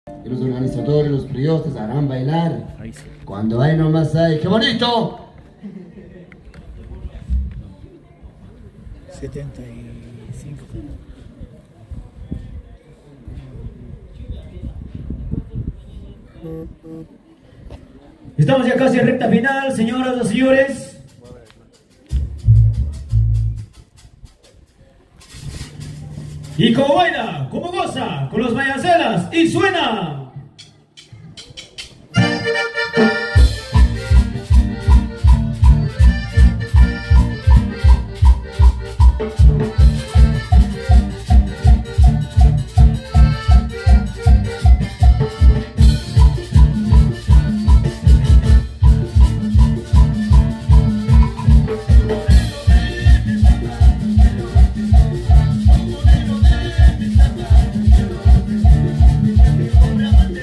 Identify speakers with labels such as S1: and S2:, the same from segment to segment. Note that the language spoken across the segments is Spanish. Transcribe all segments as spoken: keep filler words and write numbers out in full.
S1: Y los organizadores, los priostas harán bailar. Cuando hay nomás hay. ¡Qué bonito!
S2: setenta y cinco.
S3: Estamos ya casi en recta final, señoras y señores. Y como baila, como goza, con los mayacelas, y suena.
S4: Thank you.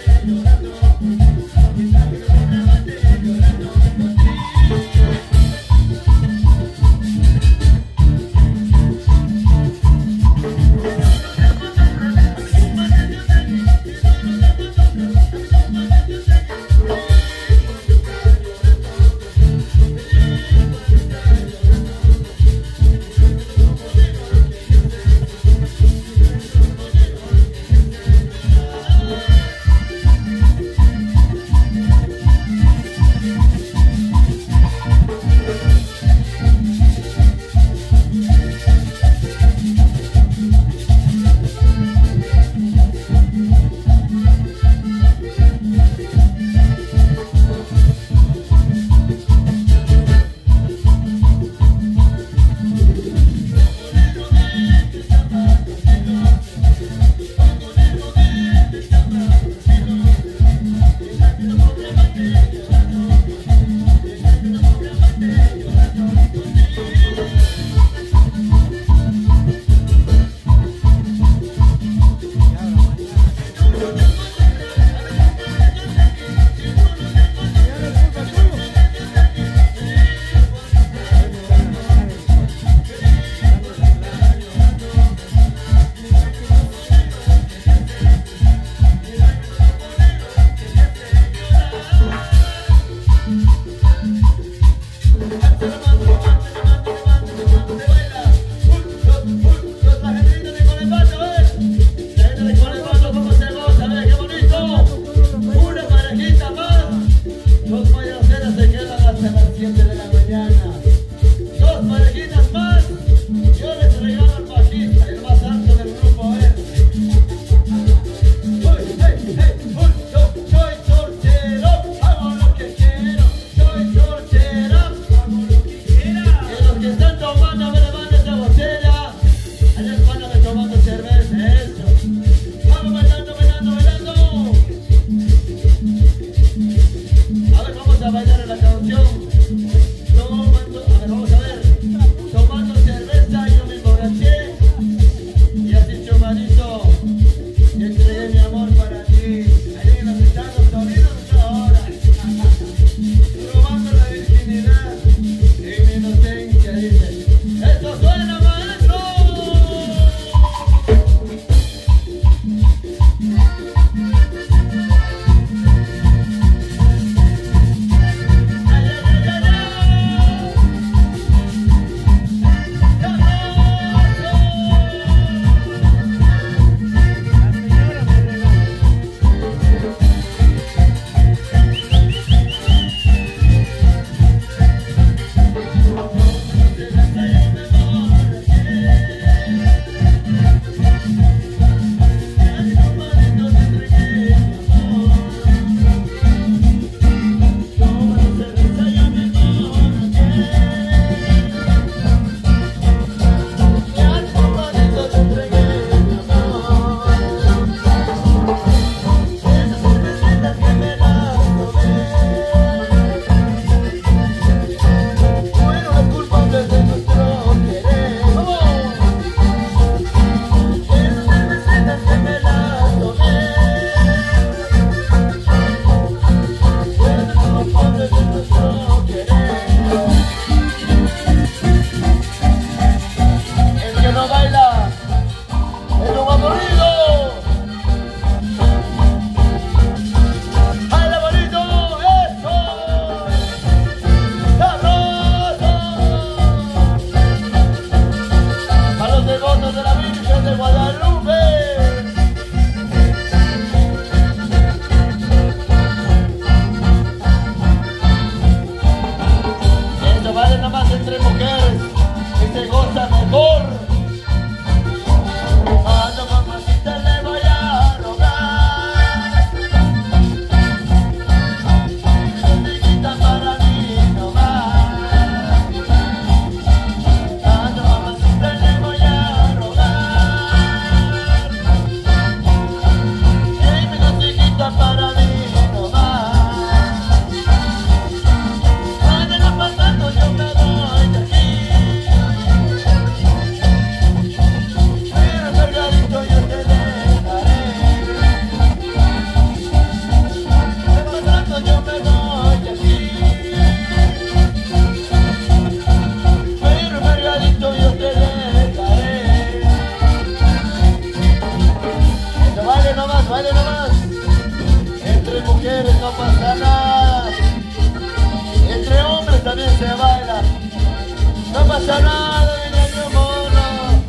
S1: mujeres no pasa nada. Entre hombres también se baila. No pasa nada, mi mono.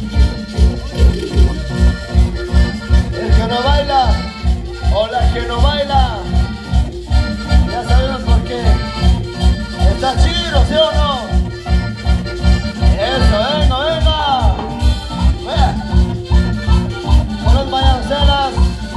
S1: El que no baila o la que no baila, ya sabemos por qué. Está chido, ¿sí o no? Eso, venga, venga. Vea. Con los mayancelas.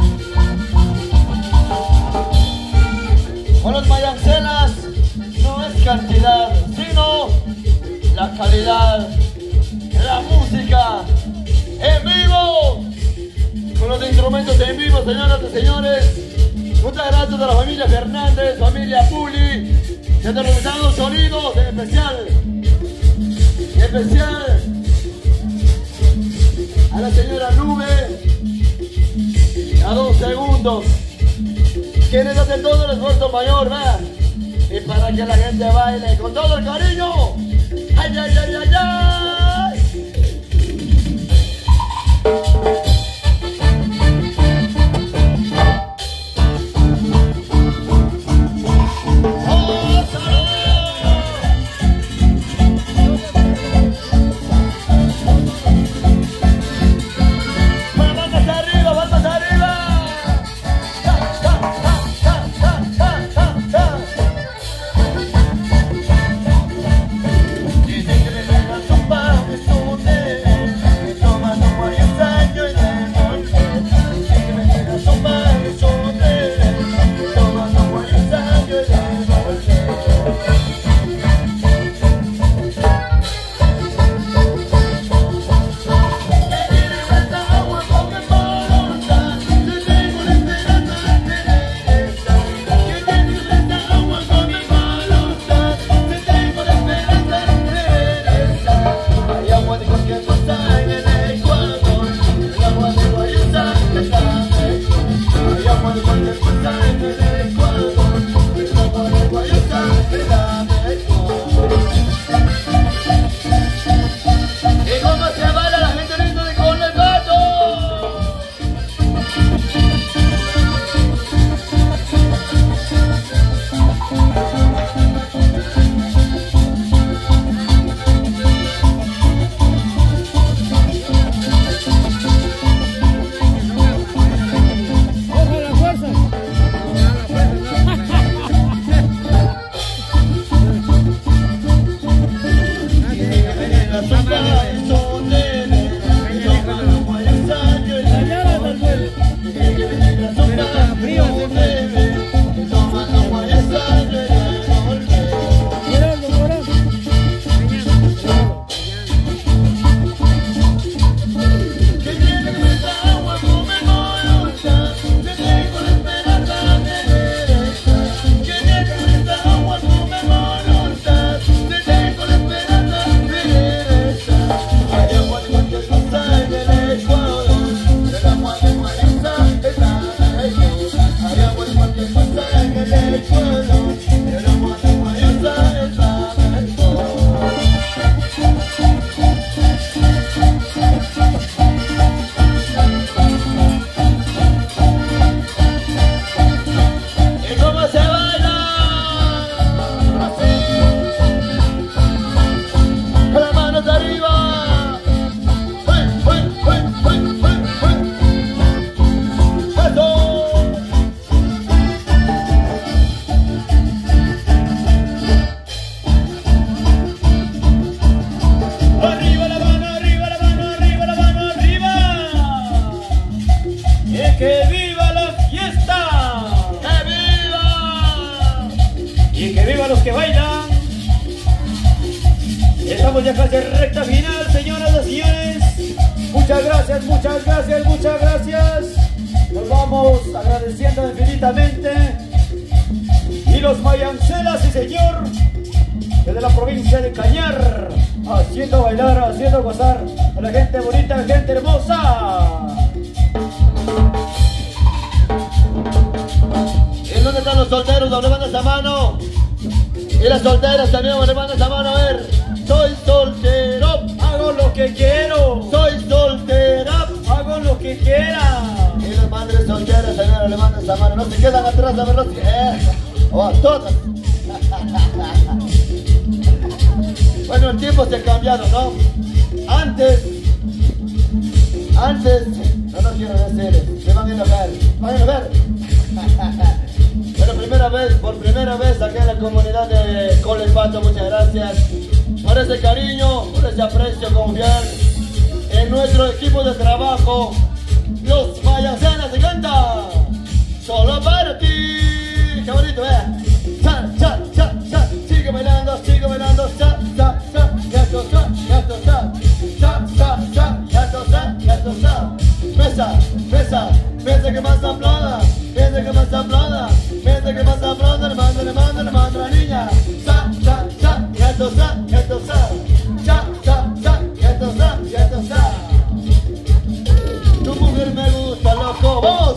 S1: Con los mayancelas no es cantidad, sino la calidad. La música en vivo. Con los instrumentos en vivo, señoras y señores. Muchas gracias a la familia Fernández, familia Puli. Se han realizado sonidos en especial. En especial a la señora Nube. A dos segundos. Quienes hacen todo el esfuerzo mayor, ¿verdad? Y para que la gente baile con todo el cariño. ¡Ay, ay, ay, ay, ay!
S3: Que bailan. Estamos ya casi en recta final, señoras y señores. Muchas gracias, muchas gracias, muchas gracias. Nos vamos agradeciendo infinitamente. Y los mayancelas, sí señor, desde la provincia de Cañar, haciendo bailar, haciendo gozar a la gente bonita, a la gente hermosa.
S1: ¿En dónde están los solteros? ¿Dónde van esa mano? Y las solteras también, ¿dónde van esa mano? A ver. Soy soltero,
S3: hago lo que quiero.
S1: Soy soltera,
S3: hago lo que quiera.
S1: Y las madres solteras también, levantan. levantando esa mano, no se quedan atrás, a ver los que... Eh, oh, a todas. Bueno, el tiempo se ha cambiado, ¿no? Antes, antes, no lo quiero decir, se van a enojar, van a enojar. Pero primera vez, por primera vez acá en la comunidad de Colepato, muchas gracias por ese cariño, por ese aprecio, confiar en nuestro equipo de trabajo. Los Mayacenas se canta solo para ti. Qué bonito, vea. Cha, cha, cha, cha. Sigue bailando, sigue bailando. Cha, cha, cha. Ya esto cha, ya esto cha. Cha, cha, cha. Ya esto cha, ya esto cha. Mesa, mesa, mesa que más aplauda. Mesa que más aplauda. Mesa que más aplauda. Le mando, le mando, le mando a la niña. Cha, cha, cha. Ya esto cha, ya esto cha. Cha, cha, cha. Ya esto cha, ya esto cha. Tu mujer me gusta, loco. ¡Vamos!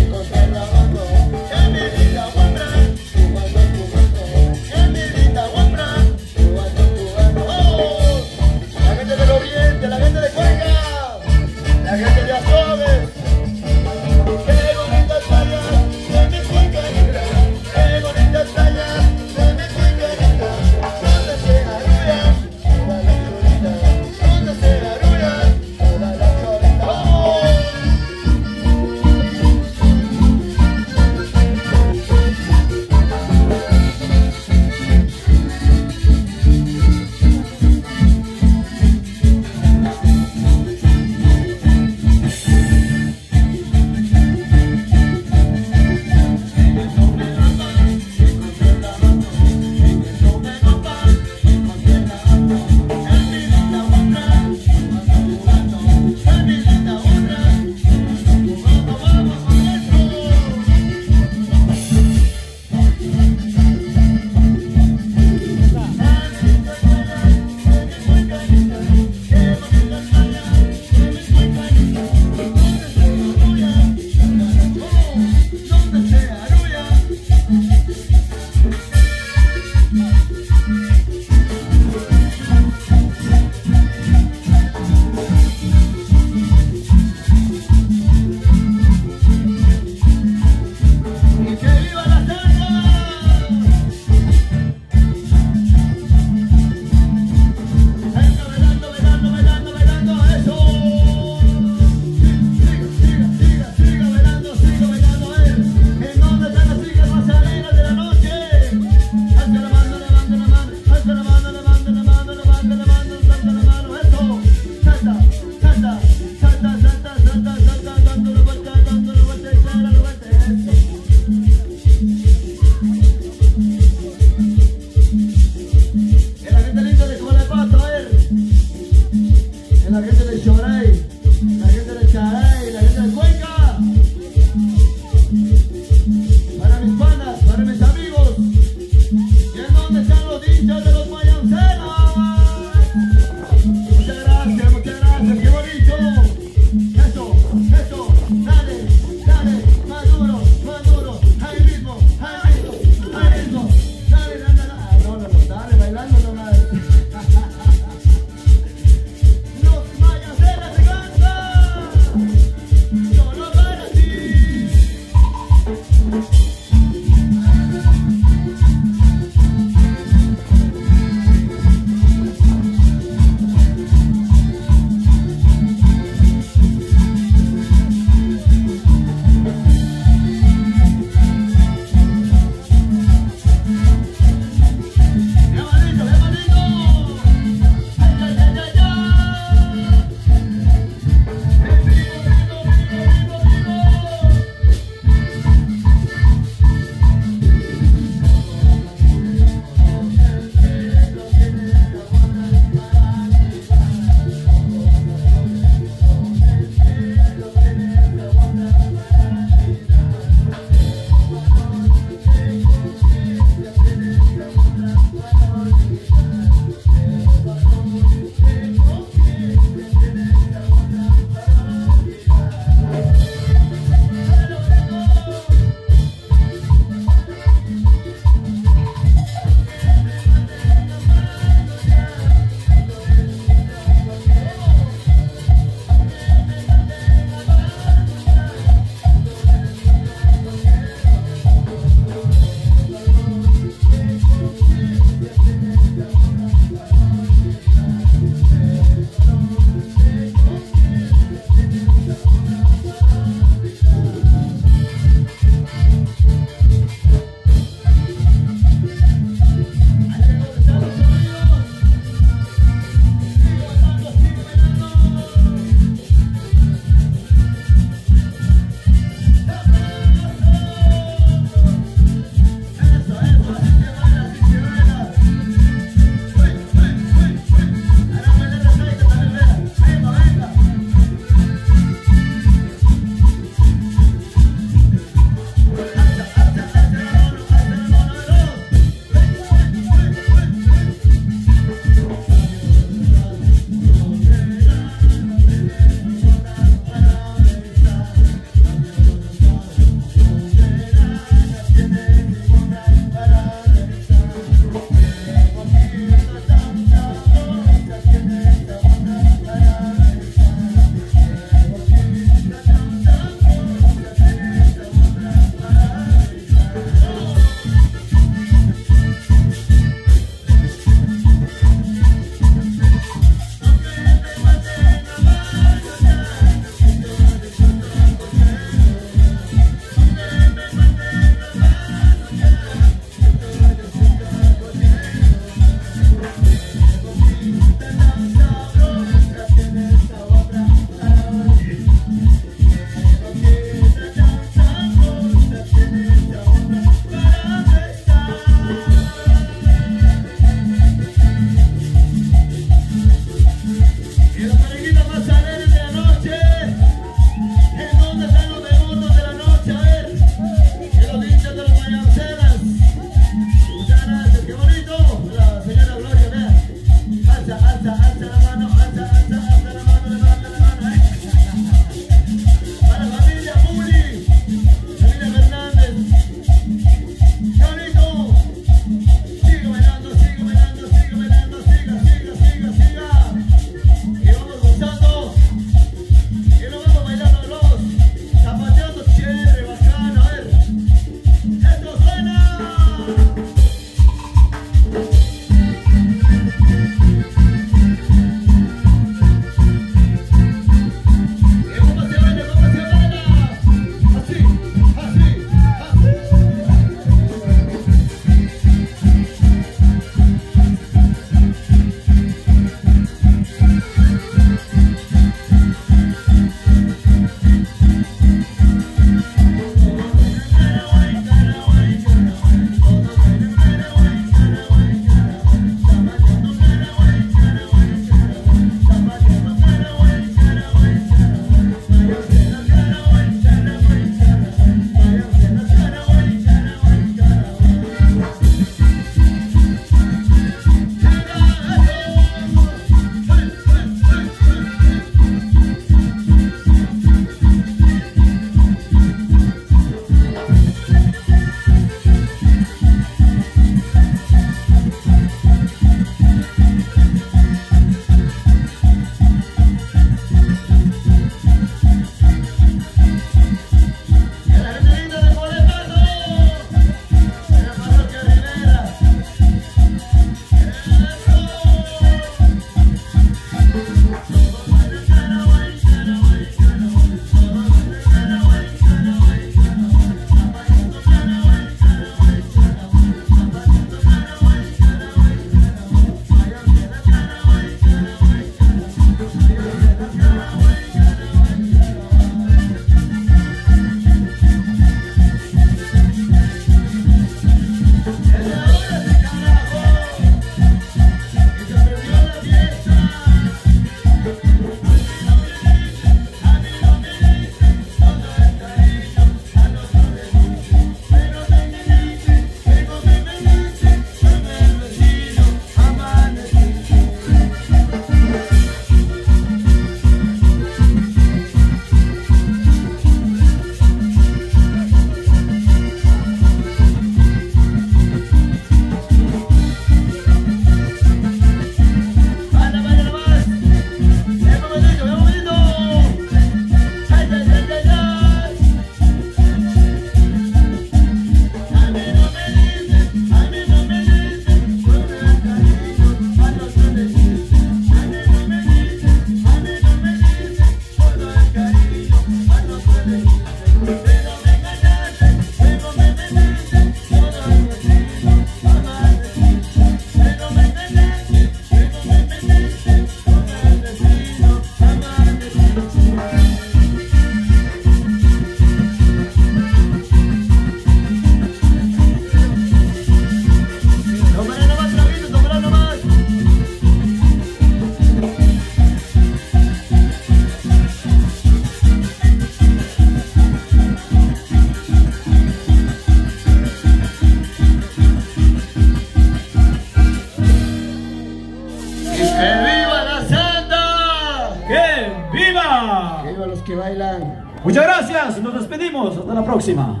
S1: que bailan.
S3: Muchas gracias, nos despedimos, hasta la próxima.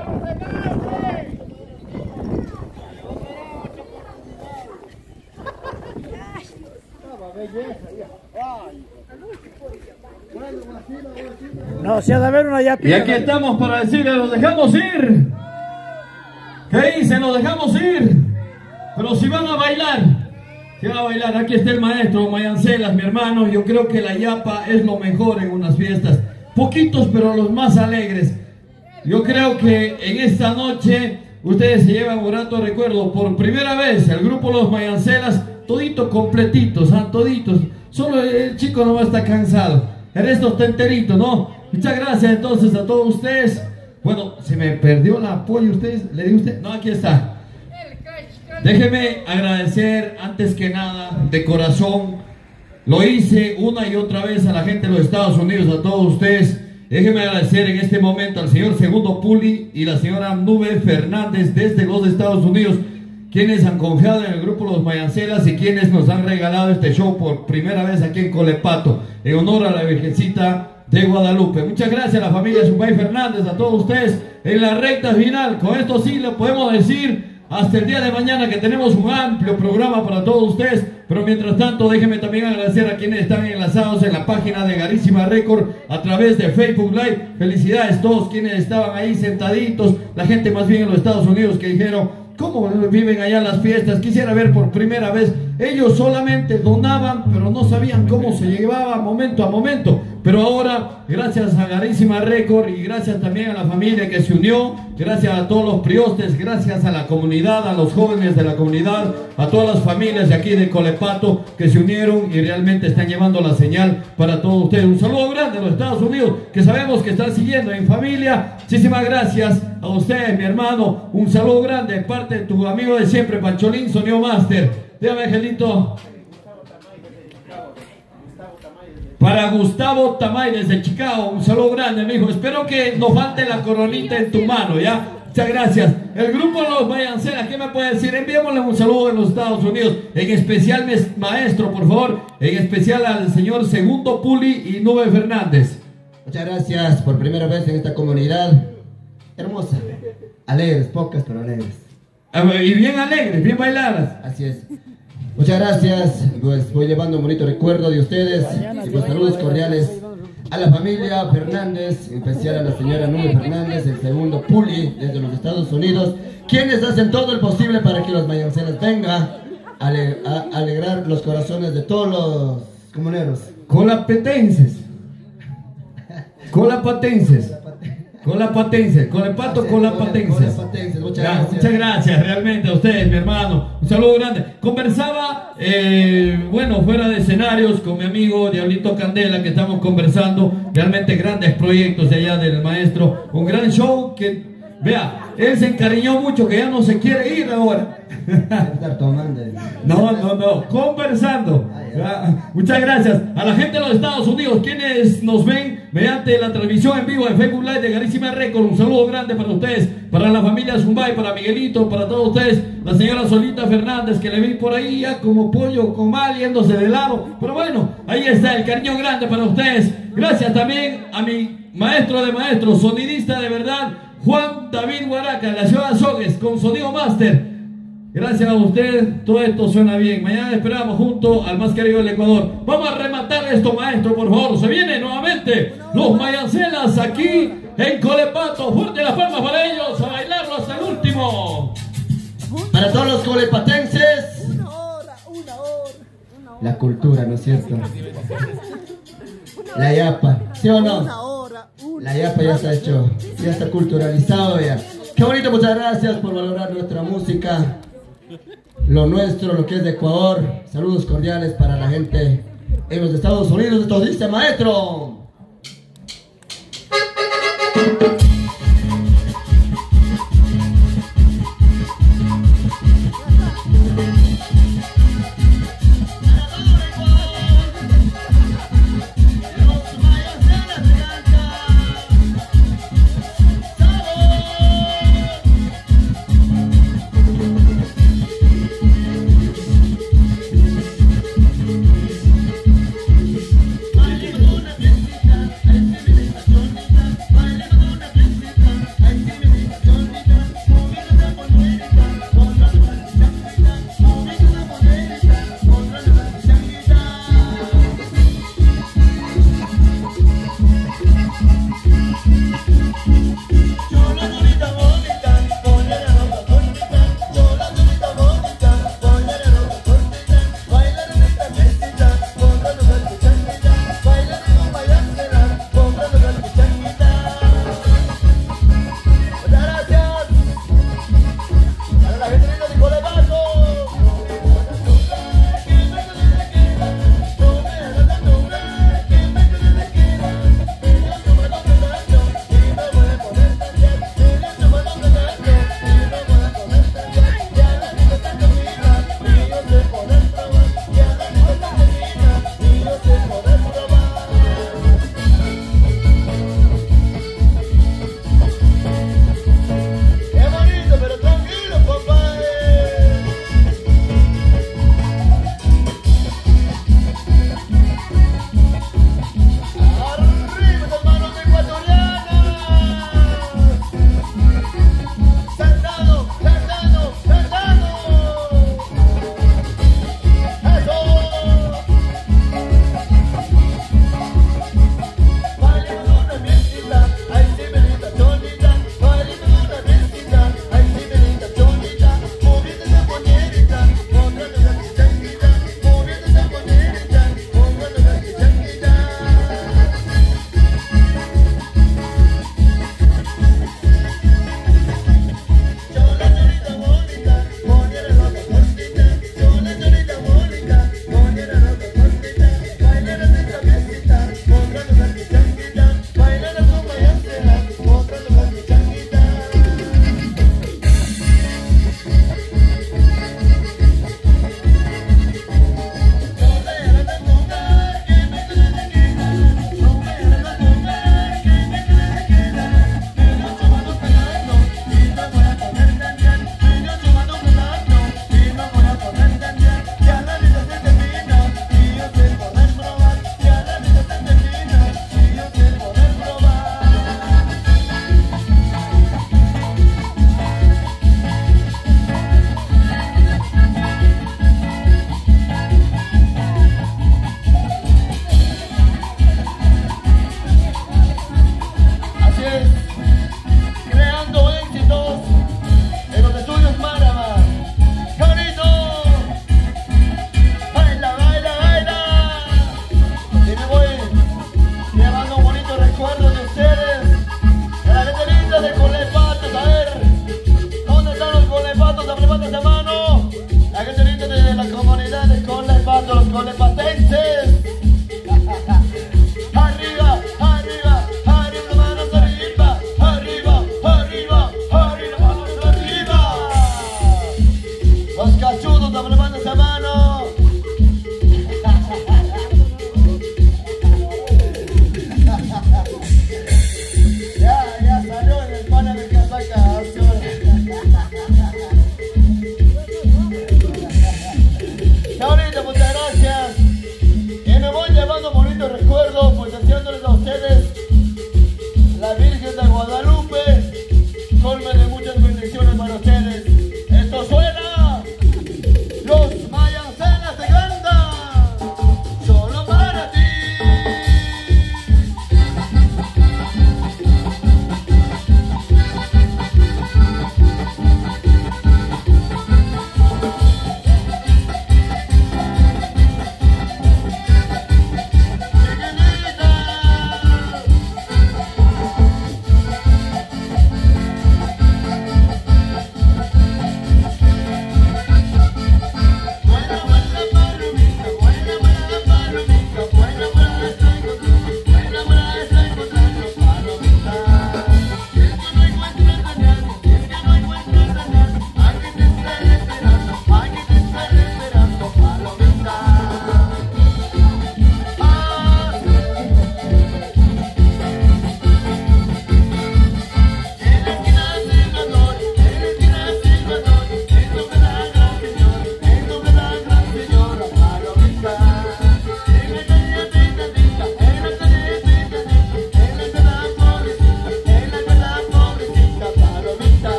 S2: No, si ha de haber una ya.
S4: Y aquí estamos para decirle, nos dejamos ir. ¿Qué dicen? Nos dejamos ir. Pero si van a bailar, si van a bailar, aquí está el maestro Mayancelas, mi hermano. Yo creo que la yapa es lo mejor en unas fiestas. Poquitos, pero los más alegres. Yo creo que en esta noche ustedes se llevan un grato recuerdo. Por primera vez, el grupo Los Mayancelas, toditos completitos, ¿ah? Toditos. Solo el chico no va a estar cansado. El resto está enterito, ¿no? Muchas gracias entonces a todos ustedes. Bueno, se me perdió la apoyo. ¿Ustedes? ¿Le di usted? No, aquí está. Déjeme agradecer antes que nada, de corazón. Lo hice una y otra vez a la gente de los Estados Unidos, a todos ustedes. Déjenme agradecer en este momento al señor Segundo Puli y la señora Nube Fernández desde los Estados Unidos, quienes han confiado en el grupo Los Mayancelas y quienes nos han regalado este show por primera vez aquí en Colepato, en honor a la Virgencita de Guadalupe. Muchas gracias a la familia Zumbay Fernández, a todos ustedes en la recta final. Con esto sí le podemos decir hasta el día de mañana que tenemos un amplio programa para todos ustedes. Pero mientras tanto, déjenme también agradecer a quienes están enlazados en la página de Garísima Record a través de Facebook Live. Felicidades a todos quienes estaban ahí sentaditos, la gente más bien en los Estados Unidos que dijeron: ¿cómo viven allá las fiestas? Quisiera ver por primera vez. Ellos solamente donaban, pero no sabían cómo se llevaba momento a momento. Pero ahora, gracias a Garísima Record y gracias también a la familia que se unió, gracias a todos los priostes, gracias a la comunidad, a los jóvenes de la comunidad, a todas las familias de aquí de Colepato que se unieron y realmente están llevando la señal para todos ustedes. Un saludo grande a los Estados Unidos, que sabemos que están siguiendo en familia. Muchísimas gracias a ustedes, mi hermano. Un saludo grande de parte de tu amigo de siempre, Pancholín Sonido Master. Dígame, Angelito. Para Gustavo Tamay desde Chicago, un saludo grande, mijo. Espero que no falte la coronita en tu mano, ¿ya? Muchas gracias. El grupo Los Mayancelas, ¿qué me puede decir? Enviémosle un saludo de los Estados Unidos. En especial, maestro, por favor. En especial al señor Segundo Puli y Nube Fernández.
S1: Muchas gracias por primera vez en esta comunidad hermosa. Alegres, pocas, pero alegres.
S4: Y bien alegres, bien bailadas.
S1: Así es. Muchas gracias, pues voy llevando un bonito recuerdo de ustedes y pues saludos cordiales a la familia Fernández, en especial a la señora Nube Fernández, el Segundo Puli desde los Estados Unidos, quienes hacen todo el posible para que los Mayancelas vengan a, ale a alegrar los corazones de todos los comuneros.
S4: Colapetenses, colapatenses. Colapatenses, Colepato, Colapatenses.
S1: Muchas
S4: ya,
S1: gracias.
S4: Muchas gracias realmente a ustedes, mi hermano. Un saludo grande. Conversaba, eh, bueno, fuera de escenarios con mi amigo Diablito Candela, que estamos conversando. Realmente grandes proyectos de allá del maestro. Un gran show que, vea, él se encariñó mucho que ya no se quiere ir ahora. No, no, no, conversando. Muchas gracias a la gente de los Estados Unidos, quienes nos ven mediante la transmisión en vivo en Facebook Live de Garísima Record. Un saludo grande para ustedes, para la familia Zumbay, para Miguelito, para todos ustedes. La señora Solita Fernández, que le vi por ahí ya como pollo con mal yéndose de lado. Pero bueno, ahí está el cariño grande para ustedes. Gracias también a mi maestro de maestros, sonidista de verdad, Juan David Huaraca, la ciudad de Azogues, con Sonido Master. Gracias a usted, todo esto suena bien. Mañana esperamos junto al más querido del Ecuador. Vamos a rematar esto, maestro, por favor. Se viene nuevamente Los Mayancelas aquí en Colepato. Fuerte las palmas para ellos, a bailarlo hasta el último.
S1: Para todos los colepatenses,
S2: Una hora, una hora, una hora.
S1: la cultura, ¿no es cierto? La yapa, ¿sí o no?
S2: Una hora, una
S1: La yapa ya está hecho, ya está culturalizado ya. Qué bonito, muchas gracias por valorar nuestra música, lo nuestro, lo que es de Ecuador. Saludos cordiales para la gente en los Estados Unidos. Esto dice, maestro. Una fiesta,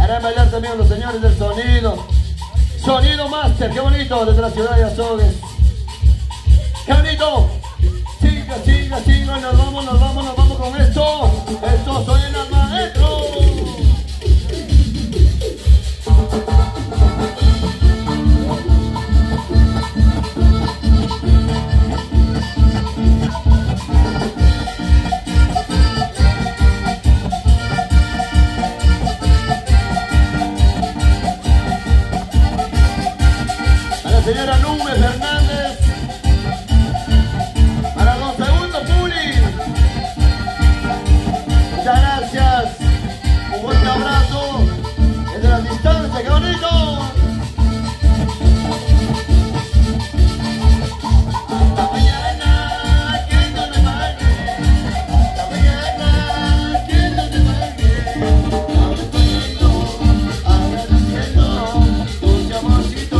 S1: Harán bailar también los señores del sonido. Sonido Master, qué bonito, desde la ciudad de Azogues. Qué bonito. Siga, siga, siga, nos vamos, nos vamos, nos vamos con esto. Esto soy el maestro. Señora Nube Fernández, para los segundos Puli, muchas gracias, un fuerte abrazo desde la distancia, qué bonito. Hasta mañana, que no me pague, hasta mañana, que no me pague, agradeciendo, agradeciendo, dulce amorcito.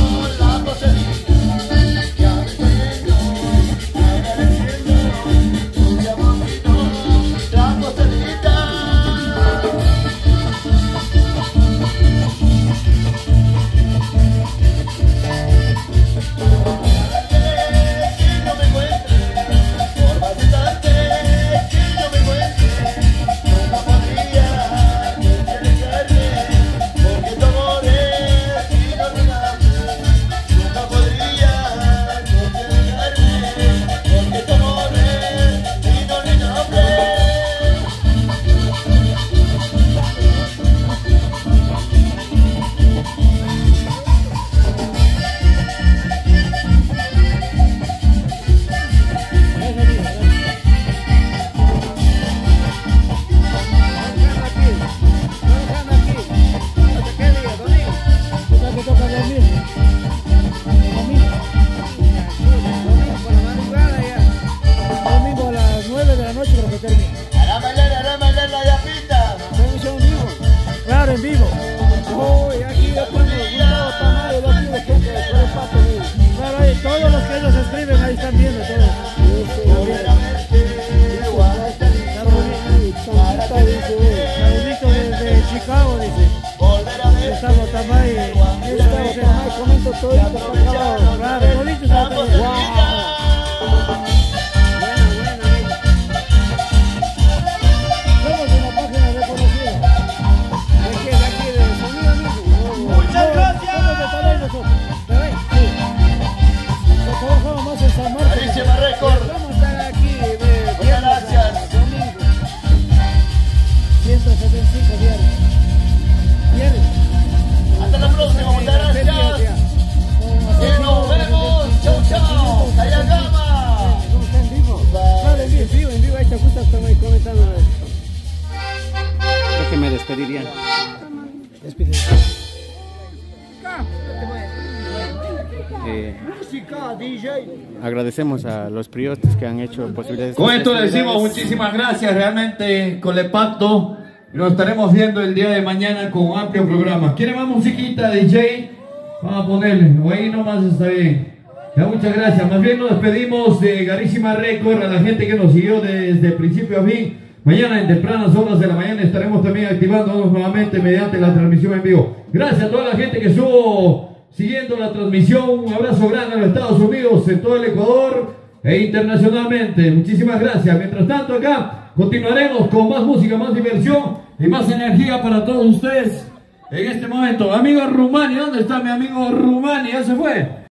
S2: En vivo. Uy, aquí yo tengo un lado tamaño de aquí de gente de todo el pato. Claro, ahí, todos los que ellos escriben ahí están viendo todos. Saludito desde Chicago, dice. Estamos tamaño. Estamos en el comento todo esto para acá. Claro, toditos están también. Wow.
S1: Carísima récord.
S2: Vamos a estar aquí de
S1: muchas gracias.
S2: Domingo. ciento setenta y cinco diarios. Diarios.
S1: Hasta la próxima, muchas gracias. Y nos vemos. Chau, chau. Cayagama.
S2: ¿Cómo está en vivo? Claro, en vivo, en vivo, en vivo. Ahí está justo comentando.
S5: Creo que me despedirían.
S2: Despide.
S5: Eh,
S2: Música, D J.
S5: agradecemos a los priotes que han hecho posibilidades.
S4: Con esto le decimos muchísimas gracias realmente con el pacto. Nos estaremos viendo el día de mañana con un amplio programa. ¿Quiere más musiquita, D J? Vamos a ponerle, o ahí nomás está bien. Ya, muchas gracias. Más bien nos despedimos de Garísima Record, a la gente que nos siguió desde principio a fin. Mañana en tempranas horas de la mañana estaremos también activándonos nuevamente mediante la transmisión en vivo. Gracias a toda la gente que estuvo siguiendo la transmisión. Un abrazo grande a los Estados Unidos, en todo el Ecuador e internacionalmente. Muchísimas gracias. Mientras tanto, acá continuaremos con más música, más diversión y más energía para todos ustedes en este momento. Amigo Rumani, ¿dónde está mi amigo Rumani? ¿Ya se fue?